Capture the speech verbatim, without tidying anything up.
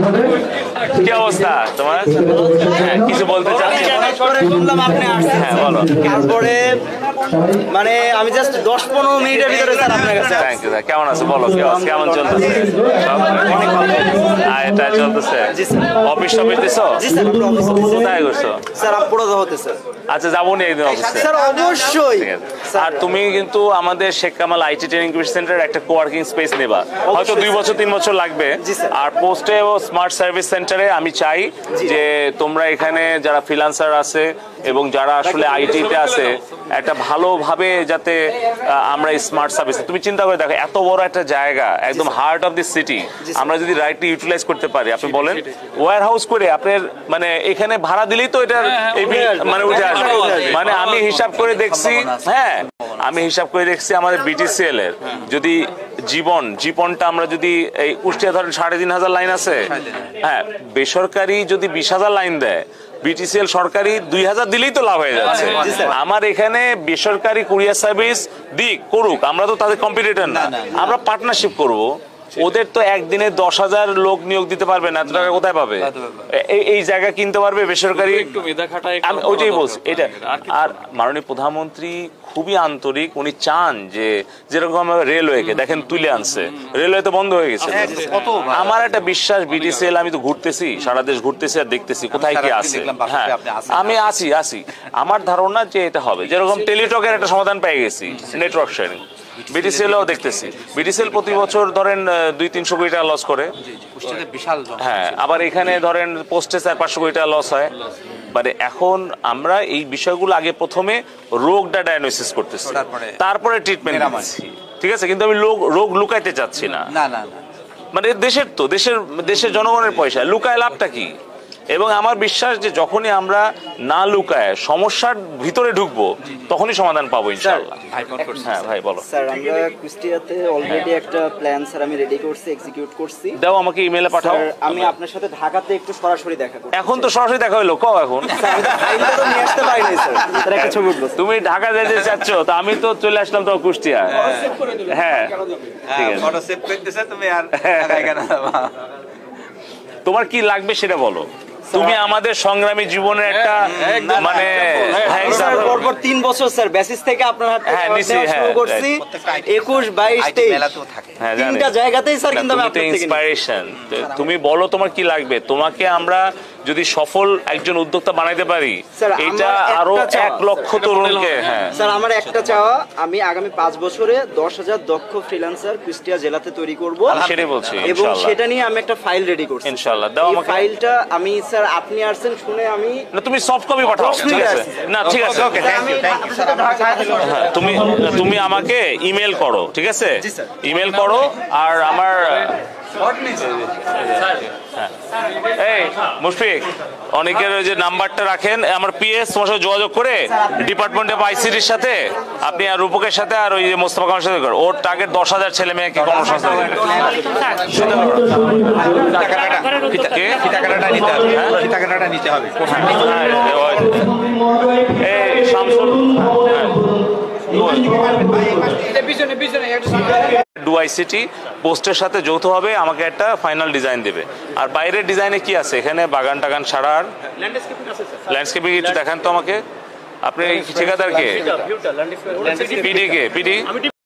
কি অবস্থা তোমার? কিছু বলতে চাচ্ছি? হ্যাঁ বলো। তারপরে মানে আমি জাস্ট দশ পনেরো মিনিটের ভিতরে স্যার আপনার কাছে। Thank you sir. কেমন আছো বলো, কেমন চলতেছে? এটা চলতেছে। অফিস টফিস দিছো? জি স্যার, কোথায় করছো? স্যার আপুরা হতে স্যার। আচ্ছা যাবো নি একদিন অফিসে। স্যার অবশ্যই। আর তুমি কিন্তু আমাদের Sheikh Kamal IT training center একটা কোয়ার্কিং স্পেস নেবা, হয়তো দুই বছর তিন বছর লাগবে। আর পোস্টে ও স্মার্ট সার্ভিস সেন্টারে আমি চাই যে তোমরা এখানে যারা ফ্রিল্যান্সার আছে এবং যারা আসলে আইটিতে আছে একটা ভালোভাবে যাতে আমরা স্মার্ট সার্ভিস, তুমি চিন্তা করে দেখো এত বড় একটা জায়গা একদম হার্ট অফ দি সিটি, আমরা যদি রাইটলি ইউটিলাইজ করতে পারি, আপনি বলেন ওয়্যার হাউস করে আপনার মানে এখানে ভাড়া দিলেই তো এটা মানে উঠে আসবে। মানে আমি হিসাব করে দেখছি, হ্যাঁ আমি হিসাব করে দেখছি আমাদের বিটিসিএল এর যদি জীবন জীবনটা আমরা যদি এই কুষ্টিয়া ধরেন সাড়ে তিন হাজার লাইন আছে, হ্যাঁ বেসরকারি যদি বিশ হাজার লাইন দেয়, বিটিসিএল সরকারি দুই হাজার দিলেই তো লাভ হয়ে যাচ্ছে। আমার এখানে বেসরকারি কুরিয়ার সার্ভিস দিক করুক, আমরা তো তাদের কম্পিটিটর না, আমরা পার্টনারশিপ করব। ওদের তো একদিনে দশ হাজার লোক নিয়োগ দিতে পারবে না, এত টাকা কোথায় পাবে? এই জায়গা কিনতে পারবে বেসরকারি, আমি ওইটাই বলছি এটা। আর মাননীয় প্রধানমন্ত্রী খুবই আন্তরিক, উনি চান যে যেরকম রেলওয়েকে দেখেন তুলে আনছে, রেলওয়ে তো বন্ধ হয়ে গেছে। আমার একটা বিশ্বাস বিটিসিএল, আমি তো ঘুরতেছি সারা দেশ ঘুরতেছি আর দেখতেছি কোথায় কি আছে। হ্যাঁ আমি আছি আছি আমার ধারণা যে এটা হবে, যেরকম টেলিটকের একটা সমাধান পেয়ে গেছি, নেটওয়ার্ক শেয়ারিং, বিটিসিএলও দেখতেছি। বিটিসিএল প্রতি বছর ধরেন দুই তিনশো কোটি টাকা লস করে, হ্যাঁ আবার এখানে ধরেন পোস্টে চার পাঁচশো কোটি টাকা লস হয়। মানে এখন আমরা এই বিষয়গুলো আগে প্রথমে রোগটা ডায়াগনোসিস করতেছি, তারপরে ট্রিটমেন্ট দিচ্ছি, ঠিক আছে? কিন্তু আমি লোক রোগ লুকাইতে চাচ্ছি না, মানে দেশের তো দেশের দেশের জনগণের পয়সা, লুকায় লাভটা কি? এবং আমার বিশ্বাস যে যখনই আমরা না লুকায় সমস্যার ভিতরে ঢুকবো তখনই সমাধান পাবো ইনশাআল্লাহ। হ্যাঁ ভাই বলো। স্যার আমরা কুষ্টিয়াতে অলরেডি একটা প্ল্যান স্যার আমি রেডি করছি, এক্সিকিউট করছি। দাও আমাকে ইমেলে পাঠাও। আমি আপনার সাথে ঢাকাতে একটু সরাসরি দেখা করব। এখন তো সরাসরি দেখা হলো, কও এখন? স্যার আমি তো ফাইলটা তো নিয়ে আসতে পারি নাই স্যার। স্যার একটা ছবি উঠবো। তুমি ঢাকা যেতে চাচ্ছ, তো আমি তো চলে আসলাম তো কুষ্টিয়া। হ্যাঁ ঠিক আছে, ফটো সেভ করতেছ তুমি আর ঢাকায় কেন যাবা? তোমার কি লাগবে সেটা বলো। তুমি আমাদের সংগ্রামী জীবনের একটা মানে পরপর তিন বছর স্যার বেসিস থেকে আপনার হাতে শুরু করছি, একুশ বাইশ তেইশ তিনটা জায়গাতেই স্যার কিন্তু আমি আপনার থেকে ইন্সপিরেশন। তুমি বলো তোমার কি লাগবে, তোমাকে আমরা যদি সফল একজন উদ্যোক্তা বানাইতে পারি, এটা আরো এক লক্ষ তরুণকে। হ্যাঁ স্যার আমার একটা চাওয়া, আমি আগামী পাঁচ বছরে দশ হাজার দক্ষ ফ্রিল্যান্সার কুষ্টিয়া জেলাতে তৈরি করব, সেটাই বলছি, এবং সেটা নিয়ে আমি একটা ফাইল রেডি করছি ইনশাআল্লাহ। দাও আমাকে ফাইলটা। আমি স্যার আপনি আসছেন শুনে আমি না, তুমি সফট কপি পাঠাও, ঠিক আছে? না ঠিক আছে, okay thank you thank you. তুমি তুমি আমাকে ইমেল করো, ঠিক আছে? ইমেল করো। আর আমার এই মুশফিক অনেকের ওই যে নাম্বারটা রাখেন, আমার পিএস তোমার সাথে যোগাযোগ করে ডিপার্টমেন্ট অফ আইসিটির সাথে আপনি আর রূপকের সাথে আর ওই যে মোস্তফা খানের সাথে ওর টার্গেট দশ হাজার ছেলে মেয়েকে কর্মসংস্থান নিতে হবে। এই শামসুল ডুআইসিটি পোস্টের সাথে যৌথ হবে, আমাকে একটা ফাইনাল ডিজাইন দেবে। আর বাইরের ডিজাইনে কি আছে এখানে? বাগান টাগান ছাড়া আর ল্যান্ডস্কেপিং একটু দেখান তো আমাকে। আপনি ঠিকাদার কে? পিডি কে? পিডি